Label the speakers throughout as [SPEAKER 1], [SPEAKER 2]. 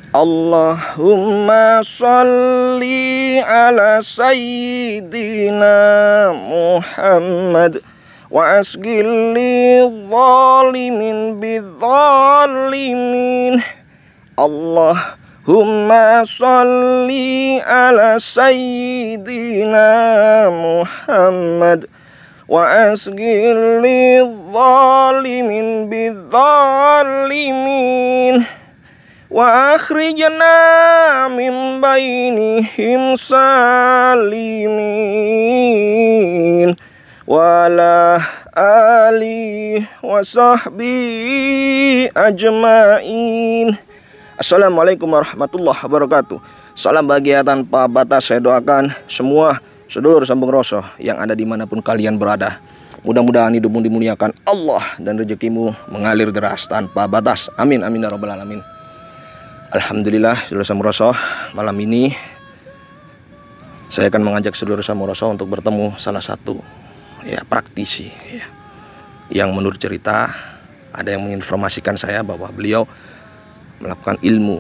[SPEAKER 1] Allahumma sholli ala sayyidina Muhammad wa asghil lidh-dhalimin bidh-dhalimin. Allahumma sholli ala sayyidina Muhammad wa asghil lidh-dhalimin bidh-dhalimin. Wa akhrijna min bainihim salimin wa ala alihi wa sahbihi ajmain. Assalamualaikum warahmatullahi wabarakatuh. Salam bahagia tanpa batas. Saya doakan semua sedulur sambung rosoh yang ada dimanapun kalian berada, mudah-mudahan hidupmu dimuliakan Allah dan rezekimu mengalir deras tanpa batas. Amin amin ya rabbal alamin. Alhamdulillah, sedulur Samuroso, malam ini saya akan mengajak sedulur Samuroso untuk bertemu salah satu praktisi yang menurut cerita ada yang menginformasikan saya bahwa beliau melakukan ilmu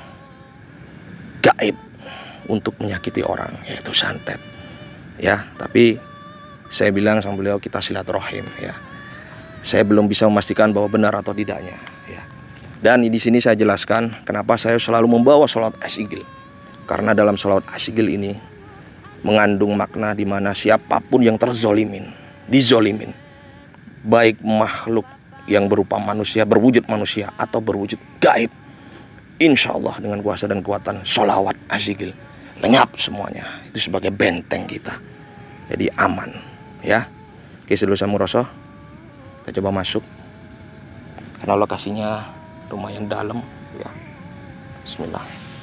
[SPEAKER 1] gaib untuk menyakiti orang, yaitu santet. Tapi saya bilang sama beliau, kita silaturahim. Saya belum bisa memastikan bahwa benar atau tidaknya. Dan di sini saya jelaskan kenapa saya selalu membawa sholawat asyigil. Karena dalam sholawat asyigil ini mengandung makna di mana siapapun yang dizolimin, baik makhluk yang berupa manusia, berwujud manusia atau berwujud gaib, insya Allah dengan kuasa dan kekuatan sholawat asyigil lenyap semuanya. Itu sebagai benteng kita, jadi aman. Oke, sedulur Samuroso, kita coba masuk karena lokasinya lumayan dalam. Bismillah.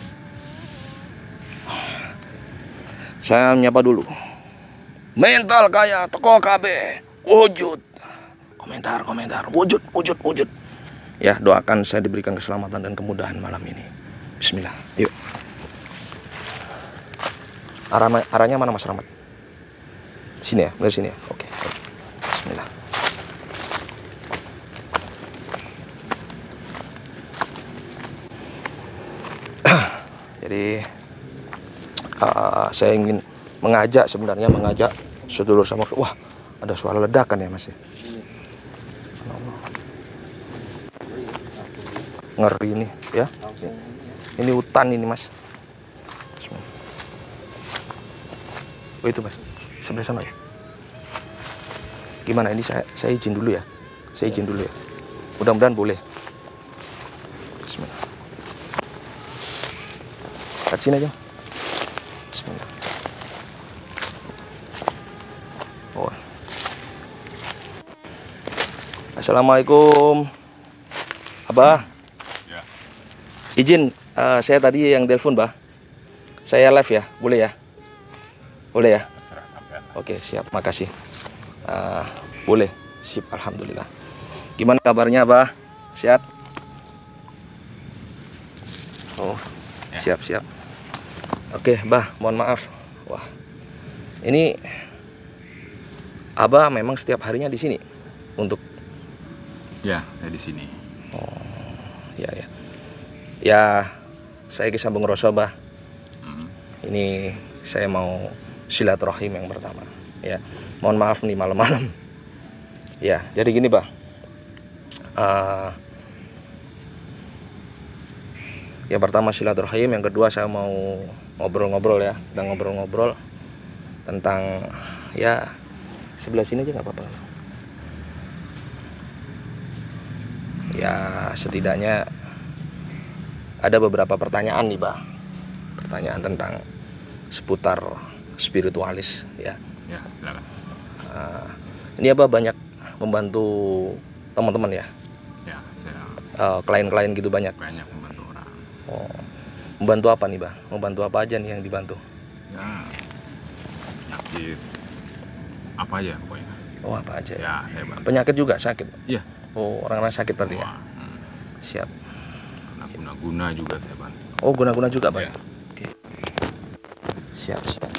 [SPEAKER 1] Saya menyapa dulu. Mental kaya teko KB wujud. Komentar wujud. Doakan saya diberikan keselamatan dan kemudahan malam ini. Bismillah. Yuk. Arahnya mana Mas Rahmat? Sini ya, dari sini ya. Oke. Bismillah. Jadi saya ingin mengajak sedulur sama, wah ada suara ledakan ya Mas ya. Ngeri ini ya. Ini hutan ini Mas. Oh itu Mas, sebelah sana ya. Gimana ini, saya izin dulu ya. Mudah-mudahan boleh. Bismillah. Kat sini aja. Bismillah. Oh. Assalamualaikum Abah. Ya. Izin, saya tadi yang telepon Bah. Saya live ya, boleh ya? Boleh ya? Oke, siap, makasih. Boleh, sip, alhamdulillah. Gimana kabarnya Bah? Sehat? Oh, siap. Oke, Bah, mohon maaf. Wah, ini Abah memang setiap harinya di sini untuk?
[SPEAKER 2] Ya, di sini.
[SPEAKER 1] Oh, ya. Saya Ki Sambung Roso, Bah. Ini saya mau silaturahim yang pertama. Ya, mohon maaf nih malam-malam. Ya, jadi gini, Bah. Yang pertama silaturahim, yang kedua saya mau ngobrol-ngobrol ya, dan ngobrol-ngobrol tentang ya sebelah sini aja nggak apa-apa. Ya setidaknya ada beberapa pertanyaan nih, Bah. Pertanyaan tentang seputar spiritualis ya.
[SPEAKER 2] Ya, silakan.
[SPEAKER 1] Ini Abah banyak membantu teman-teman ya.
[SPEAKER 2] Ya, saya.
[SPEAKER 1] Klien-klien gitu banyak.
[SPEAKER 2] Banyak membantu orang.
[SPEAKER 1] Oh, membantu apa nih, Bah? Membantu apa aja nih yang dibantu?
[SPEAKER 2] Ya, penyakit apa aja pokoknya.
[SPEAKER 1] Oh, apa aja?
[SPEAKER 2] Ya, saya bantu.
[SPEAKER 1] Penyakit juga sakit?
[SPEAKER 2] Iya.
[SPEAKER 1] Oh, orang-orang sakit berarti ya? Siap.
[SPEAKER 2] Nah, guna-guna juga saya bantu.
[SPEAKER 1] Oh, guna-guna juga, Pak?
[SPEAKER 2] Ya.
[SPEAKER 1] Oke. Siap.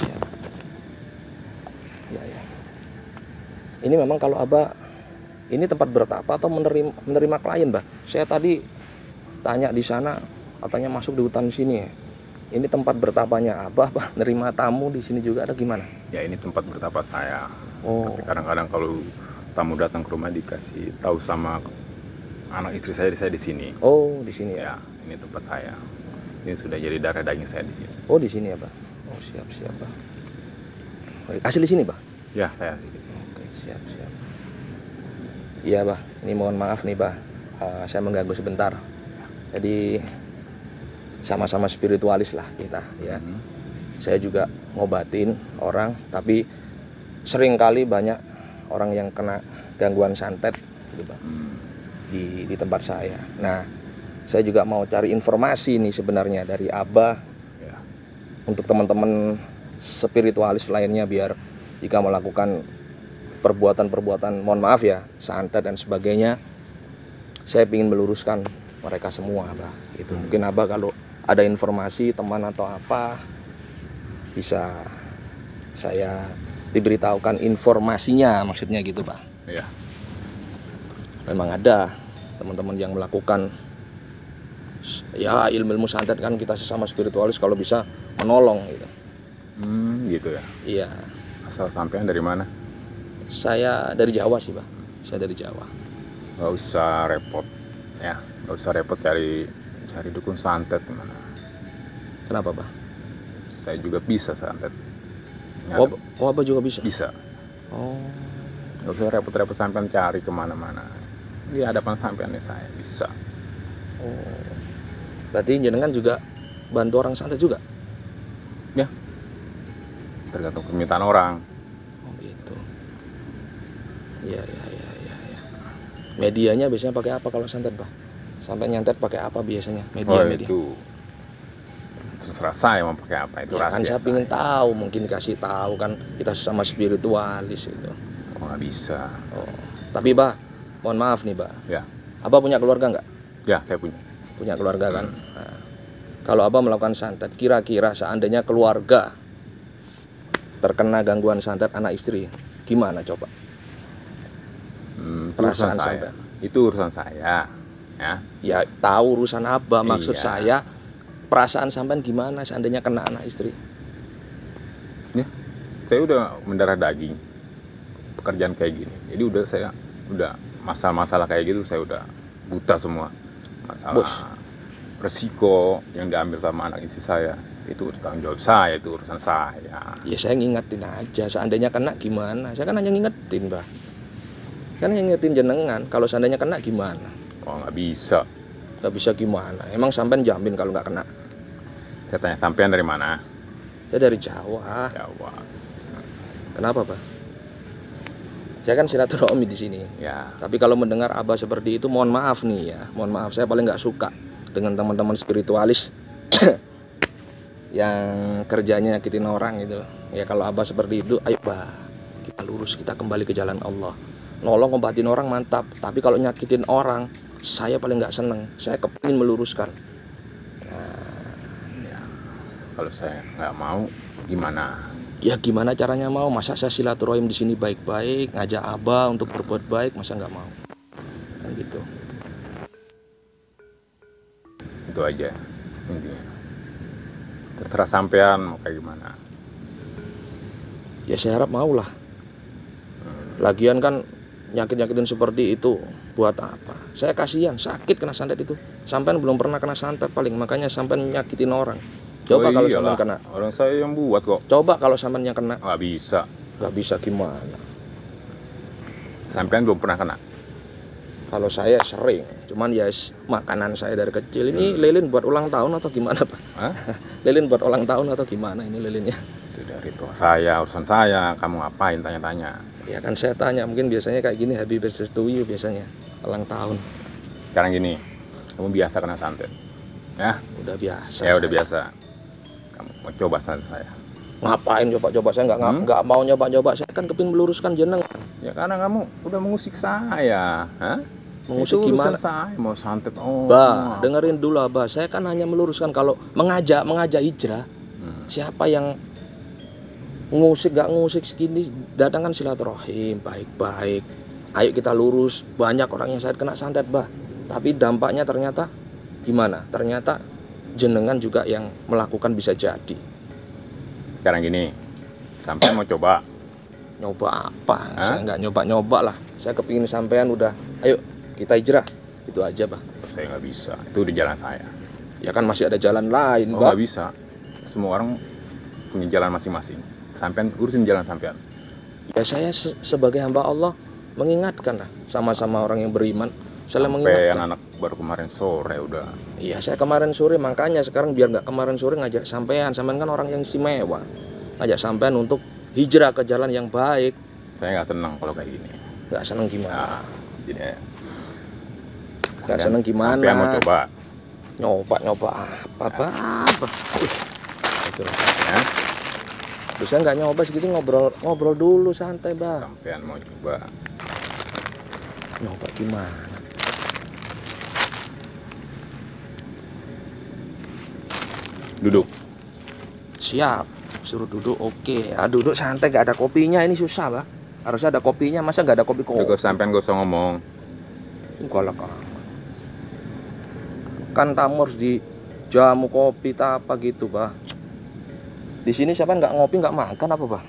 [SPEAKER 1] Ya. Ini memang kalau Abah, ini tempat bertapa atau menerima klien, Bah? Saya tadi tanya di sana, katanya masuk di hutan sini ya. Ini tempat bertapanya Abah, Pak. Nerima tamu di sini juga ada gimana?
[SPEAKER 2] Ya ini tempat bertapa saya.
[SPEAKER 1] Oh,
[SPEAKER 2] Tapi kadang-kadang kalau tamu datang ke rumah dikasih tahu sama anak istri saya di sini.
[SPEAKER 1] oh di sini ya.
[SPEAKER 2] Ya, ini tempat saya. Ini sudah jadi darah daging saya di sini.
[SPEAKER 1] Oh di sini ya, Pak. Oh siap Pak. Baik, asli di sini, Pak.
[SPEAKER 2] Ya, saya di sini.
[SPEAKER 1] Oke, siap. Iya, Pak. Ini mohon maaf nih, Pak. Saya mengganggu sebentar. Jadi sama-sama spiritualis lah kita, ya. Saya juga ngobatin orang, tapi sering kali banyak orang yang kena gangguan santet, gitu, Pak. Di tempat saya. Nah, saya juga mau cari informasi nih sebenarnya dari Abah
[SPEAKER 2] Ya.
[SPEAKER 1] untuk teman-teman spiritualis lainnya, biar jika melakukan perbuatan-perbuatan, mohon maaf ya, santet dan sebagainya, saya ingin meluruskan mereka semua, Abah. Itu mungkin Abah kalau ada informasi teman atau apa, bisa saya diberitahukan informasinya, maksudnya gitu, Pak.
[SPEAKER 2] Ya.
[SPEAKER 1] Memang ada teman-teman yang melakukan ya ilmu santet, kan kita sesama spiritualis kalau bisa menolong gitu.
[SPEAKER 2] Gitu ya.
[SPEAKER 1] Iya,
[SPEAKER 2] Asal sampean dari mana?
[SPEAKER 1] saya dari Jawa sih, Pak. Saya dari Jawa.
[SPEAKER 2] Gak usah repot, ya. Gak usah repot cari dukun santet gimana.
[SPEAKER 1] Kenapa, Pak?
[SPEAKER 2] Saya juga bisa santet.
[SPEAKER 1] Oh, Abah juga bisa?
[SPEAKER 2] Bisa.
[SPEAKER 1] Oh,
[SPEAKER 2] Gak usah repot-repot sampean cari kemana-mana. Di hadapan sampean nih saya bisa.
[SPEAKER 1] oh. Berarti jenengan juga bantu orang santet juga?
[SPEAKER 2] Tergantung permintaan orang.
[SPEAKER 1] Oh, gitu. Iya. Medianya biasanya pakai apa kalau santet, Pak? Sampai nyantet pakai apa biasanya? Media.
[SPEAKER 2] Itu terserah saya mau pakai apa, itu
[SPEAKER 1] Ya, kan
[SPEAKER 2] rahasia
[SPEAKER 1] saya ingin tahu, mungkin dikasih tahu, kan kita sama spiritualis itu.
[SPEAKER 2] Oh, nggak bisa.
[SPEAKER 1] Oh. Tapi, Pak, mohon maaf nih, Pak.
[SPEAKER 2] Ya.
[SPEAKER 1] Abah punya keluarga nggak?
[SPEAKER 2] Ya, saya punya.
[SPEAKER 1] Punya keluarga kan? Nah, kalau Abah melakukan santet, kira-kira seandainya keluarga terkena gangguan santet anak istri, gimana coba?
[SPEAKER 2] Itu urusan
[SPEAKER 1] Perasaan
[SPEAKER 2] saya.
[SPEAKER 1] sampean.
[SPEAKER 2] Itu urusan saya. Ya.
[SPEAKER 1] Ya tahu urusan Abah, maksud
[SPEAKER 2] Iya.
[SPEAKER 1] saya perasaan sampean gimana seandainya kena anak istri?
[SPEAKER 2] Saya udah mendarah daging pekerjaan kayak gini. Jadi udah masalah-masalah kayak gitu saya udah buta semua. Masalah
[SPEAKER 1] Bos.
[SPEAKER 2] resiko yang diambil sama anak istri saya itu tanggung jawab saya, itu urusan saya.
[SPEAKER 1] Ya saya ngingetin aja, seandainya kena gimana? Saya kan hanya ngingetin, Bah. Kan ngingetin jenengan, kalau seandainya kena gimana?
[SPEAKER 2] Oh, nggak bisa.
[SPEAKER 1] Gak bisa gimana? Emang sampean jamin kalau nggak kena?
[SPEAKER 2] Saya tanya sampean dari mana?
[SPEAKER 1] Saya dari Jawa.
[SPEAKER 2] Jawa.
[SPEAKER 1] Kenapa, Pak? Saya kan silaturahmi di sini.
[SPEAKER 2] Ya.
[SPEAKER 1] Tapi kalau mendengar Abah seperti itu, mohon maaf nih ya. Mohon maaf, saya paling nggak suka dengan teman-teman spiritualis yang kerjanya nyakitin orang gitu. Ya kalau Abah seperti itu, ayo Bah, kita lurus, kita kembali ke jalan Allah. Nolong ngobatin orang mantap, tapi kalau nyakitin orang, saya paling nggak seneng. Saya kepingin meluruskan.
[SPEAKER 2] Kalau saya nggak mau, gimana?
[SPEAKER 1] Ya gimana caranya mau? Masa saya silaturahim di sini baik-baik, ngajak Abah untuk berbuat baik, masa nggak mau? Kan gitu.
[SPEAKER 2] Itu aja intinya. Terserah sampean mau kayak gimana.
[SPEAKER 1] Ya saya harap mau lah. Lagian kan nyakit-nyakitin seperti itu buat apa? Saya kasihan, sakit kena santet itu. Sampean belum pernah kena santet paling, makanya sampean nyakitin orang. Coba kalau sampean kena.
[SPEAKER 2] Orang saya yang buat kok.
[SPEAKER 1] Coba kalau sampean yang kena.
[SPEAKER 2] Nggak bisa.
[SPEAKER 1] Gak bisa gimana?
[SPEAKER 2] Sampean belum pernah kena.
[SPEAKER 1] Kalau saya sering, cuman ya makanan saya dari kecil. Ini lilin buat ulang tahun atau gimana, Pak?
[SPEAKER 2] Hah?
[SPEAKER 1] Lilin buat ulang tahun atau gimana ini lilinnya?
[SPEAKER 2] Itu dari tua saya, urusan saya. Kamu ngapain tanya-tanya?
[SPEAKER 1] Ya kan saya tanya, mungkin biasanya kayak gini, happy birthday to you biasanya, ulang tahun.
[SPEAKER 2] Sekarang gini, kamu biasa kena santet. Ya?
[SPEAKER 1] Udah biasa.
[SPEAKER 2] Ya udah
[SPEAKER 1] saya.
[SPEAKER 2] biasa. Kamu mau coba santet saya.
[SPEAKER 1] Ngapain coba-coba? Saya nggak mau nyoba-nyoba. Saya kan kepingin meluruskan jenengan.
[SPEAKER 2] Ya karena kamu udah mengusik saya. Hah?
[SPEAKER 1] Mengusik
[SPEAKER 2] Itu urusan
[SPEAKER 1] gimana?
[SPEAKER 2] saya, mau santet. Oh,
[SPEAKER 1] Bah, dengerin dulu Abah. Saya kan hanya meluruskan kalau mengajak hijrah. Siapa yang ngusik gak ngusik segini, datangkan silaturahim baik-baik. Ayo kita lurus. Banyak orang yang saya kena santet, Bah. Tapi dampaknya ternyata gimana? Ternyata jenengan juga yang melakukan bisa jadi.
[SPEAKER 2] Sekarang gini, sampai mau coba.
[SPEAKER 1] Nyoba apa?
[SPEAKER 2] Hah?
[SPEAKER 1] Saya nggak nyoba-nyoba lah. Saya kepingin sampean udah, ayo kita hijrah. Itu aja, Bah.
[SPEAKER 2] Saya nggak bisa, itu di jalan saya.
[SPEAKER 1] Ya kan masih ada jalan lain,
[SPEAKER 2] Oh
[SPEAKER 1] Bah.
[SPEAKER 2] nggak bisa, semua orang punya jalan masing-masing. Sampean urusin jalan sampean.
[SPEAKER 1] Ya saya sebagai hamba Allah mengingatkan lah, sama-sama orang yang beriman. Saya
[SPEAKER 2] Sampai
[SPEAKER 1] mengingatkan.
[SPEAKER 2] anak baru kemarin sore udah.
[SPEAKER 1] Iya, saya kemarin sore, makanya sekarang biar nggak kemarin sore ngajak sampean kan orang yang istimewa. Ngajak sampean untuk hijrah ke jalan yang baik.
[SPEAKER 2] Saya nggak senang kalau kayak gini.
[SPEAKER 1] Nggak seneng gimana?
[SPEAKER 2] Nah, jadi
[SPEAKER 1] Nggak seneng gimana?
[SPEAKER 2] Sampean mau coba.
[SPEAKER 1] Nyoba apa? Itu lah.
[SPEAKER 2] Ya?
[SPEAKER 1] Bisa nggak nyoba segitu, ngobrol dulu santai, Bah.
[SPEAKER 2] Sampean mau coba.
[SPEAKER 1] Nyoba gimana?
[SPEAKER 2] Duduk.
[SPEAKER 1] Siap, suruh duduk, oke. Ah, duduk santai, nggak ada kopinya, ini susah, Bah. Harusnya ada kopinya, masa nggak ada kopi?
[SPEAKER 2] Duduk sampean gak usah ngomong.
[SPEAKER 1] Galak amat. Kan tamu harus dijamu kopi tak apa gitu, Bah. Di sini siapa nggak ngopi nggak makan apa, Bah?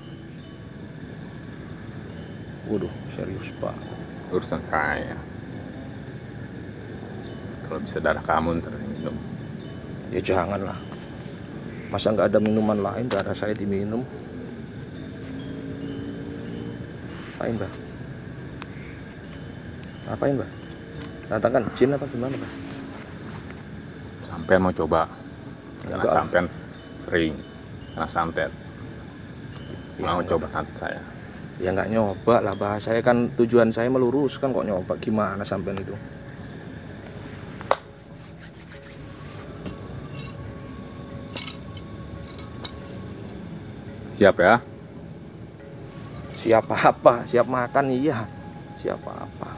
[SPEAKER 1] Waduh, serius, Pak.
[SPEAKER 2] Urusan saya. Kalau bisa darah kamu ntar minum.
[SPEAKER 1] Ya janganlah. Masa nggak ada minuman lain, darah saya diminum? Apain, Bah? Apain, Bah? Datangkan jin apa gimana, Bah?
[SPEAKER 2] Sampean mau coba. Karena
[SPEAKER 1] Enggak.
[SPEAKER 2] sampean sering kena santet.
[SPEAKER 1] Ya,
[SPEAKER 2] Mau
[SPEAKER 1] enggak.
[SPEAKER 2] coba santet saya.
[SPEAKER 1] Ya nggak nyoba lah, Bah. Saya kan tujuan saya meluruskan, kok nyoba gimana sampean itu?
[SPEAKER 2] Siap ya?
[SPEAKER 1] Siap apa? Siap makan, iya. Siap apa?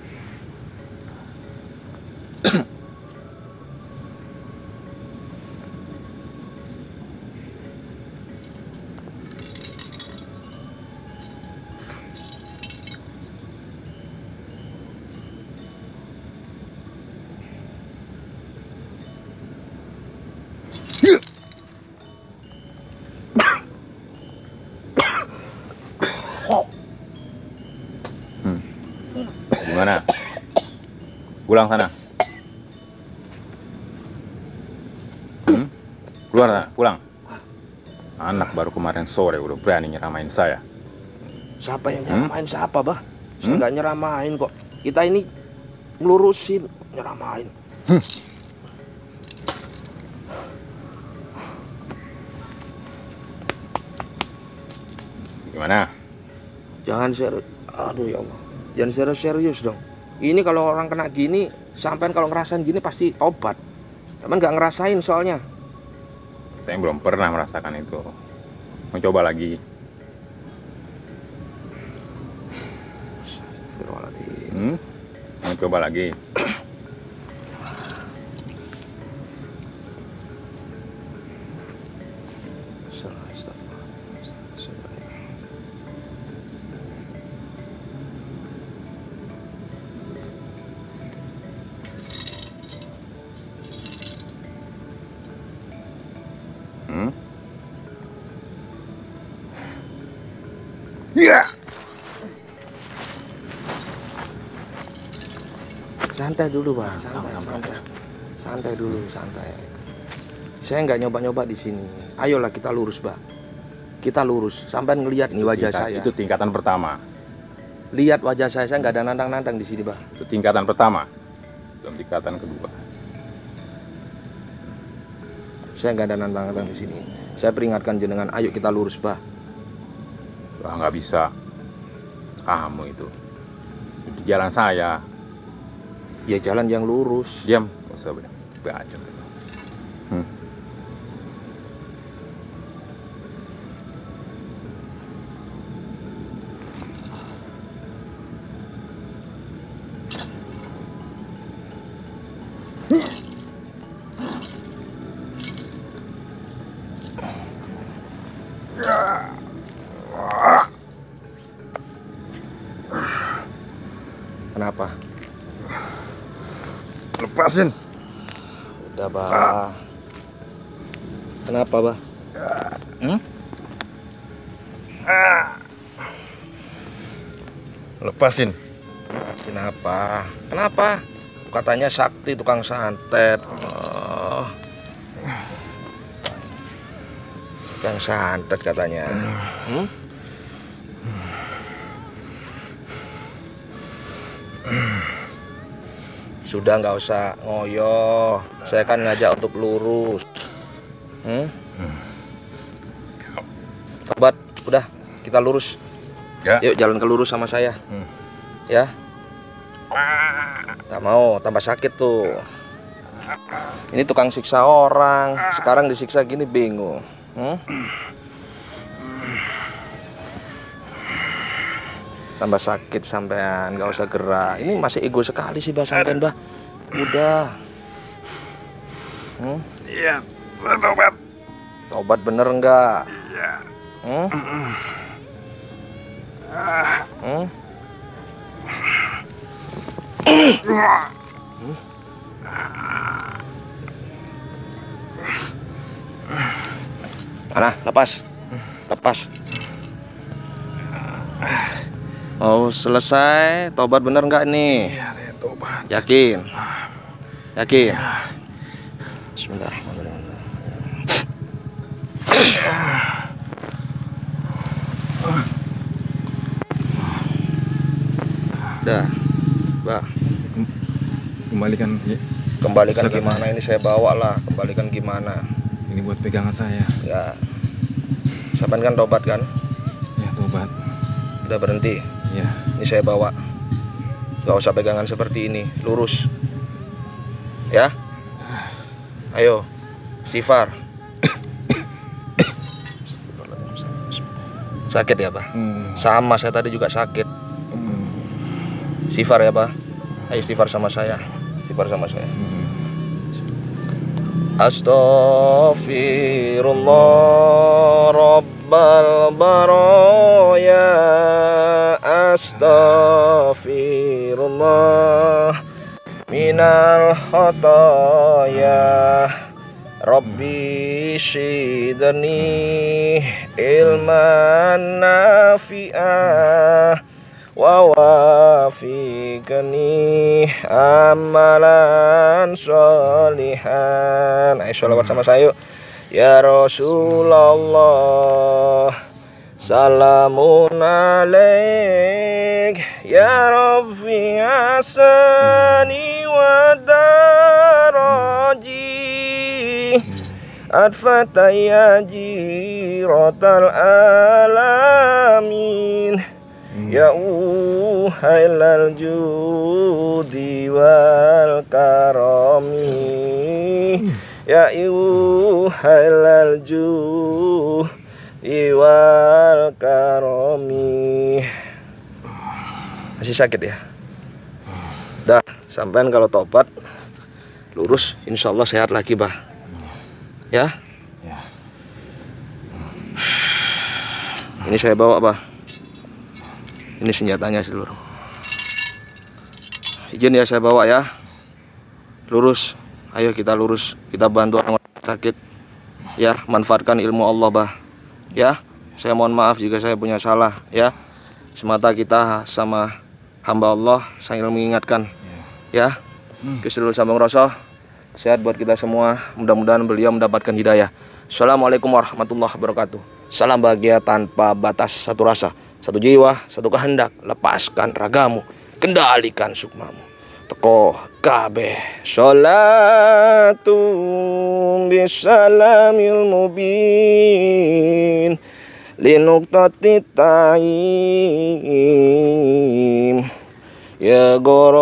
[SPEAKER 2] Gimana? Pulang sana. Keluar sana, pulang. Anak baru kemarin sore udah berani nyeramain saya.
[SPEAKER 1] Siapa yang nyeramain siapa, Bah? Saya nggak nyeramain kok. Kita ini melurusin, nyeramain.
[SPEAKER 2] Gimana?
[SPEAKER 1] Jangan serius. Aduh ya Allah. Jangan serius dong. Ini kalau orang kena gini, sampean kalau ngerasain gini pasti obat. Cuman nggak ngerasain soalnya.
[SPEAKER 2] Saya belum pernah merasakan itu. Mau coba lagi. Mau coba lagi.
[SPEAKER 1] Iya. Santai dulu, Pak. Santai dulu, santai. Saya nggak nyoba-nyoba di sini. Ayolah kita lurus, Pak. Kita lurus. Sampai ngelihat nih wajah saya.
[SPEAKER 2] Itu tingkatan pertama.
[SPEAKER 1] Lihat wajah saya nggak ada nantang-nantang di sini, Pak.
[SPEAKER 2] Itu tingkatan pertama. Belum tingkatan kedua.
[SPEAKER 1] Saya nggak ada nantang-nantang di sini. Saya peringatkan jenengan, ayo kita lurus, Pak.
[SPEAKER 2] Wah, nggak bisa. Kamu itu di jalan saya.
[SPEAKER 1] Ya jalan yang lurus.
[SPEAKER 2] Diam, nggak usah bacot.
[SPEAKER 1] Kenapa?
[SPEAKER 2] Lepasin.
[SPEAKER 1] Udah, Bah. Kenapa, Bah?
[SPEAKER 2] Lepasin.
[SPEAKER 1] Kenapa? Kenapa? Katanya sakti tukang santet. Oh. Tukang santet katanya. Sudah nggak usah ngoyo. Saya kan ngajak untuk lurus. Tobat, udah kita lurus.
[SPEAKER 2] Ya.
[SPEAKER 1] Yuk jalan ke lurus sama saya. Ya. Nggak mau, tambah sakit tuh. Ini tukang siksa orang. Sekarang disiksa gini bingung. Tambah sakit sampean, nggak usah gerak. Ini masih ego sekali sih Bah sampean, Bah. Udah.
[SPEAKER 2] Iya, saya tobat.
[SPEAKER 1] Tobat bener nggak?
[SPEAKER 2] Iya.
[SPEAKER 1] Mana? Lepas. Lepas. Oh, selesai. Tobat bener nggak nih?
[SPEAKER 2] Iya, saya tobat.
[SPEAKER 1] Yakin? Yakin? Bismillahirrahmanirrahim. Dah, Bah.
[SPEAKER 2] Kembalikan.
[SPEAKER 1] Kembalikan
[SPEAKER 2] Ustaz,
[SPEAKER 1] gimana? Ini saya bawa lah. Kembalikan gimana?
[SPEAKER 2] Ini buat pegangan saya.
[SPEAKER 1] Ya. Sampean kan tobat kan?
[SPEAKER 2] Ya, tobat.
[SPEAKER 1] Udah berhenti.
[SPEAKER 2] Ya.
[SPEAKER 1] Ini saya bawa. Gak usah pegangan seperti ini. Lurus. Ya. Ayo. Sifar. Sakit ya, Pak? Sama, saya tadi juga sakit. Sifar ya, Pak? Ayo sifar sama saya. Sifar sama saya. Astaghfirullah Rabbal baraya. Astaghfirullah minal khataya. Rabbi sidni ilman nafi'ah wa wafiqni amalan sholihan. Ayo sholawat sama saya yuk. Ya Rasulullah salamun alaik ya Rabbi asani wa daraji adfataya jiratal alamin ya uhailal judi wal karami ya uhailal judi wal karami. Masih sakit ya? Dah, sampean kalau tobat lurus insya Allah sehat lagi, Bah. Ya?
[SPEAKER 2] Ya.
[SPEAKER 1] Ini saya bawa, Bah. Ini senjatanya seluruh. Izin ya saya bawa ya. Lurus. Ayo kita lurus. Kita bantu orang sakit. Ya, manfaatkan ilmu Allah, Bah. Ya. Saya mohon maaf jika saya punya salah, ya. Semata kita sama hamba Allah sambil mengingatkan. Ya. Ke seluruh sambung Rasul. Sehat buat kita semua. Mudah-mudahan beliau mendapatkan hidayah. Assalamualaikum warahmatullahi wabarakatuh. Salam bahagia tanpa batas, satu rasa, satu jiwa, satu kehendak. Lepaskan ragamu, kendalikan sukmamu. Teko kabeh sholatum bisalamil mubin linuktati ta'im ya goro